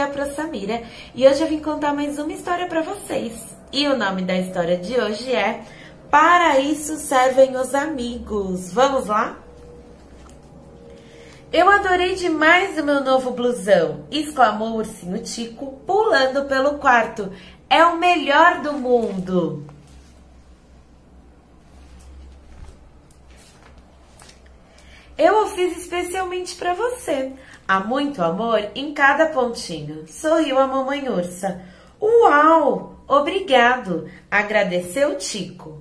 a Pro Samira e hoje eu vim contar mais uma história para vocês. E o nome da história de hoje é Para Isso Servem os Amigos. Vamos lá? Eu adorei demais o meu novo blusão, exclamou o ursinho Tico, pulando pelo quarto. É o melhor do mundo! Eu o fiz especialmente para você. Há muito amor em cada pontinho. Sorriu a mamãe ursa. Uau! Obrigado! Agradeceu Tico.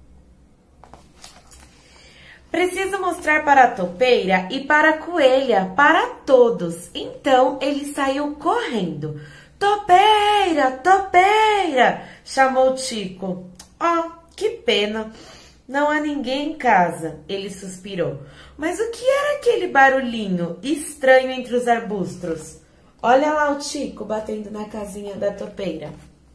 Preciso mostrar para a topeira e para a coelha, para todos. Então ele saiu correndo. Topeira, topeira! Chamou Tico. Oh, que pena! Não há ninguém em casa, ele suspirou. Mas o que era aquele barulhinho estranho entre os arbustos? Olha lá o Tico batendo na casinha da topeira.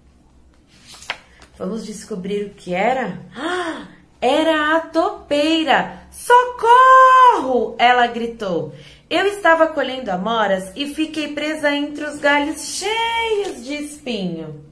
Vamos descobrir o que era? Ah, era a topeira! Socorro! Ela gritou. Eu estava colhendo amoras e fiquei presa entre os galhos cheios de espinho.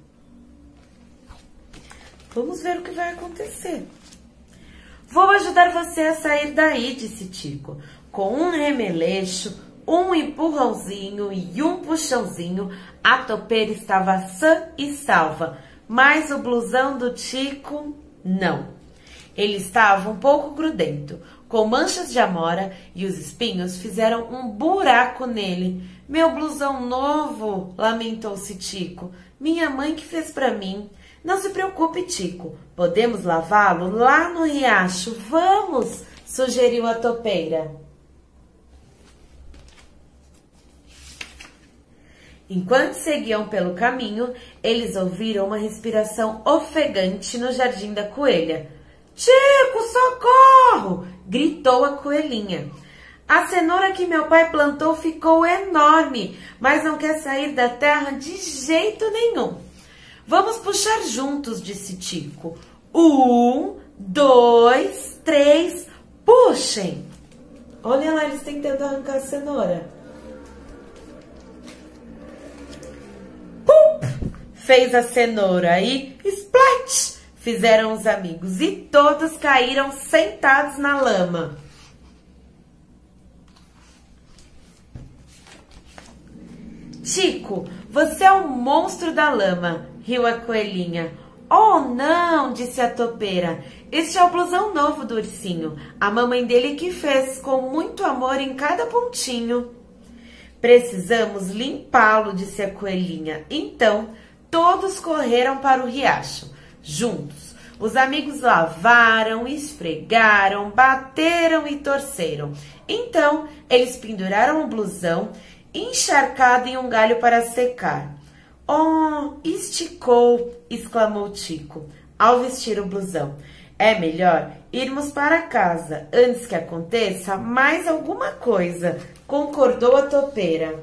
Vamos ver o que vai acontecer. Vou ajudar você a sair daí, disse Tico. Com um remeleixo, um empurrãozinho e um puxãozinho, a topeira estava sã e salva. Mas o blusão do Tico, não. Ele estava um pouco grudento, com manchas de amora e os espinhos fizeram um buraco nele. Meu blusão novo, lamentou-se Tico. Minha mãe que fez para mim. Não se preocupe, Tico. Podemos lavá-lo lá no riacho. Vamos, sugeriu a topeira. Enquanto seguiam pelo caminho, eles ouviram uma respiração ofegante no jardim da coelha. Tico, socorro! Gritou a coelhinha. A cenoura que meu pai plantou ficou enorme, mas não quer sair da terra de jeito nenhum. Vamos puxar juntos, disse Tico. 1, 2, 3, puxem! Olha lá eles tentando arrancar a cenoura. Pum! Fez a cenoura e splat! Fizeram os amigos e todos caíram sentados na lama. Tico, você é um monstro da lama, riu a coelhinha. Oh, não, disse a topeira. Este é o blusão novo do ursinho. A mamãe dele que fez, com muito amor em cada pontinho. Precisamos limpá-lo, disse a coelhinha. Então, todos correram para o riacho. Juntos, os amigos lavaram, esfregaram, bateram e torceram. Então, eles penduraram o blusão encharcado em um galho para secar. Oh, esticou, exclamou Tico, ao vestir o blusão. É melhor irmos para casa antes que aconteça mais alguma coisa, concordou a topeira.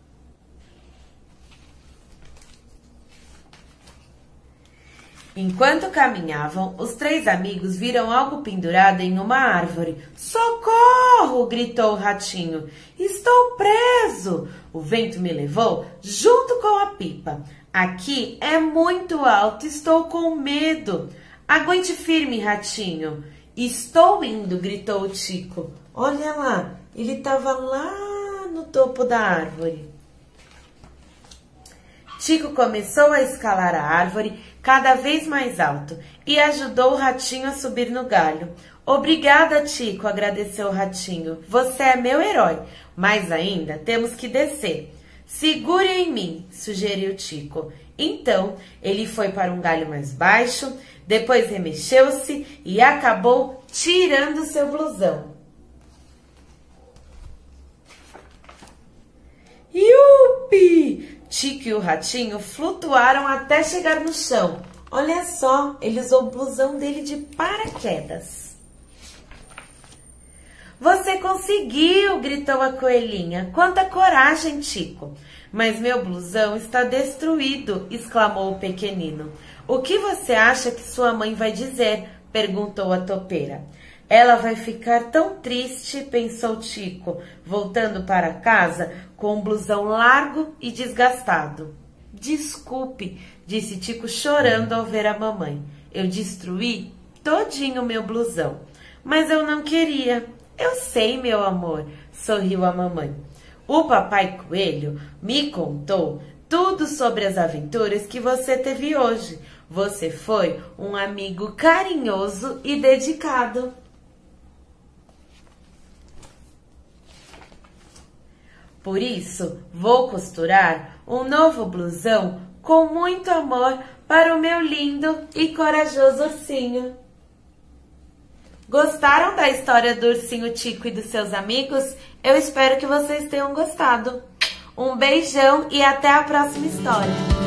Enquanto caminhavam, os três amigos viram algo pendurado em uma árvore. Socorro! Gritou o ratinho. Estou preso! O vento me levou junto com a pipa. Aqui é muito alto, estou com medo. Aguente firme, ratinho. Estou indo, gritou o Tico. Olha lá, ele estava lá no topo da árvore. Tico começou a escalar a árvore cada vez mais alto e ajudou o ratinho a subir no galho. Obrigada, Tico, agradeceu o ratinho. Você é meu herói, mas ainda temos que descer. Segure em mim, sugeriu Tico. Então, ele foi para um galho mais baixo, depois remexeu-se e acabou tirando seu blusão. Yupi! Tico e o ratinho flutuaram até chegar no chão. Olha só, ele usou o blusão dele de paraquedas. Você conseguiu, gritou a coelhinha. Quanta coragem, Tico. Mas meu blusão está destruído, exclamou o pequenino. O que você acha que sua mãe vai dizer? Perguntou a topeira. Ela vai ficar tão triste, pensou Tico, voltando para casa com um blusão largo e desgastado. Desculpe, disse Tico chorando ao ver a mamãe. Eu destruí todinho meu blusão, mas eu não queria. Eu sei, meu amor, sorriu a mamãe. O papai coelho me contou tudo sobre as aventuras que você teve hoje. Você foi um amigo carinhoso e dedicado. Por isso, vou costurar um novo blusão com muito amor para o meu lindo e corajoso ursinho. Gostaram da história do ursinho Tico e dos seus amigos? Eu espero que vocês tenham gostado. Um beijão e até a próxima história.